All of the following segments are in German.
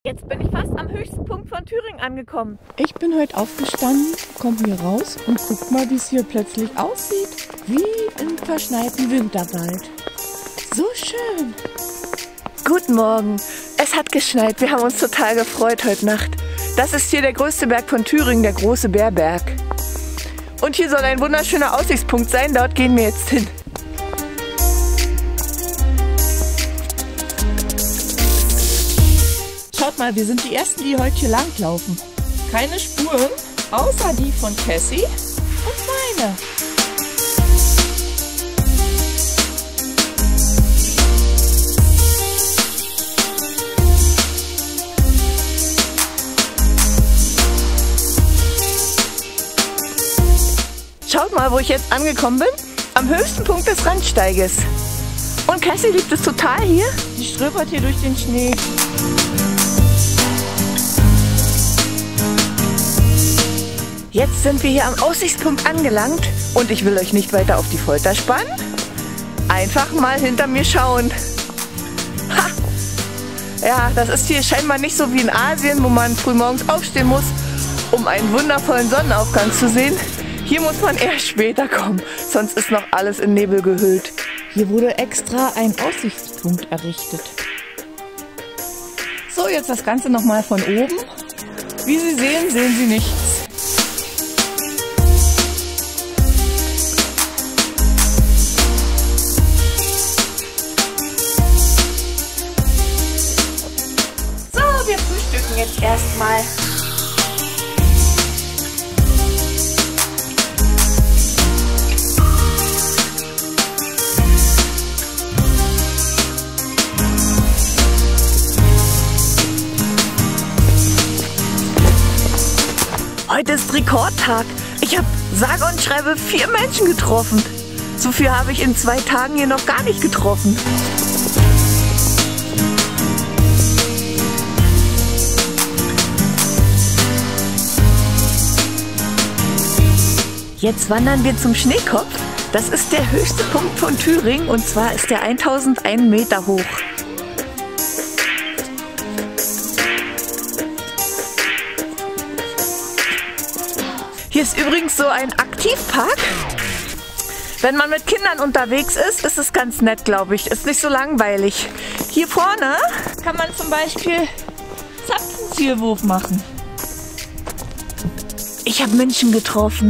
Jetzt bin ich fast am höchsten Punkt von Thüringen angekommen. Ich bin heute aufgestanden, komme hier raus und guck mal, wie es hier plötzlich aussieht. Wie im verschneiten Winterwald. So schön. Guten Morgen. Es hat geschneit. Wir haben uns total gefreut heute Nacht. Das ist hier der größte Berg von Thüringen, der Große Bärberg. Und hier soll ein wunderschöner Aussichtspunkt sein. Dort gehen wir jetzt hin. Schaut mal, wir sind die Ersten, die heute hier langlaufen. Keine Spuren, außer die von Cassie und meine. Schaut mal, wo ich jetzt angekommen bin. Am höchsten Punkt des Randsteiges. Und Cassie liebt es total hier. Die ströpert hier durch den Schnee. Jetzt sind wir hier am Aussichtspunkt angelangt und ich will euch nicht weiter auf die Folter spannen. Einfach mal hinter mir schauen. Ha! Ja, das ist hier scheinbar nicht so wie in Asien, wo man frühmorgens aufstehen muss, um einen wundervollen Sonnenaufgang zu sehen. Hier muss man eher später kommen, sonst ist noch alles in Nebel gehüllt. Hier wurde extra ein Aussichtspunkt errichtet. So, jetzt das Ganze nochmal von oben. Wie Sie sehen, sehen Sie nichts. So, wir frühstücken jetzt erstmal. Heute ist Rekordtag. Ich habe sage und schreibe 4 Menschen getroffen. So viel habe ich in 2 Tagen hier noch gar nicht getroffen. Jetzt wandern wir zum Schneekopf. Das ist der höchste Punkt von Thüringen und zwar ist der 1001 Meter hoch. Hier ist übrigens so ein Aktivpark. Wenn man mit Kindern unterwegs ist, ist es ganz nett, glaube ich. Ist nicht so langweilig. Hier vorne Kann man zum Beispiel Zapfenzielwurf machen. Ich habe Menschen getroffen.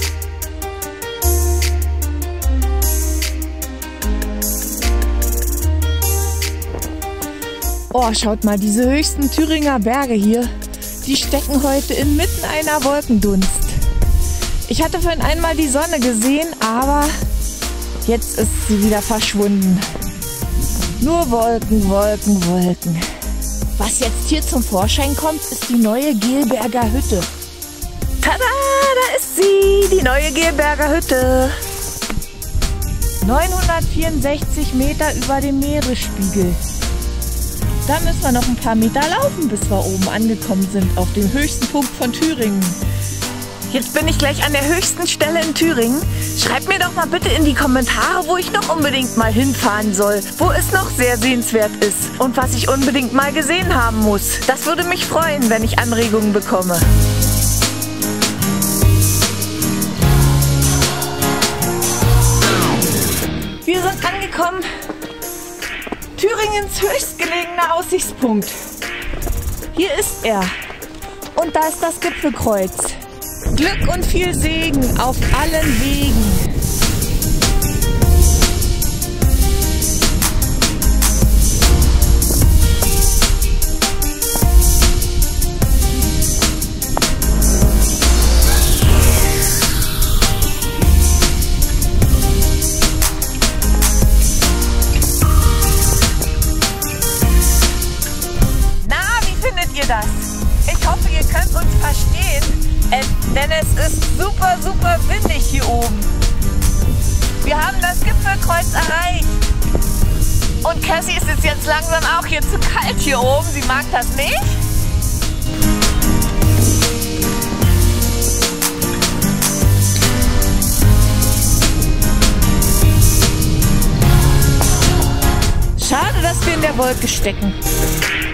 Oh, schaut mal, diese höchsten Thüringer Berge hier, die stecken heute inmitten einer Wolkendunst. Ich hatte vorhin einmal die Sonne gesehen, aber jetzt ist sie wieder verschwunden. Nur Wolken, Wolken, Wolken. Was jetzt hier zum Vorschein kommt, ist die neue Gelberger Hütte. Tada, da ist sie, die neue Gelberger Hütte. 964 Meter über dem Meeresspiegel. Da müssen wir noch ein paar Meter laufen, bis wir oben angekommen sind, auf dem höchsten Punkt von Thüringen. Jetzt bin ich gleich an der höchsten Stelle in Thüringen. Schreibt mir doch mal bitte in die Kommentare, wo ich noch unbedingt mal hinfahren soll, wo es noch sehr sehenswert ist und was ich unbedingt mal gesehen haben muss. Das würde mich freuen, wenn ich Anregungen bekomme. Wir sind angekommen. Thüringens höchstgelegener Aussichtspunkt. Hier ist er. Und da ist das Gipfelkreuz. Glück und viel Segen auf allen Wegen. Ich hoffe, ihr könnt uns verstehen, denn es ist super, super windig hier oben. Wir haben das Gipfelkreuz erreicht. Und Cassie ist es jetzt langsam auch hier zu kalt hier oben. Sie mag das nicht. Schade, dass wir in der Wolke stecken.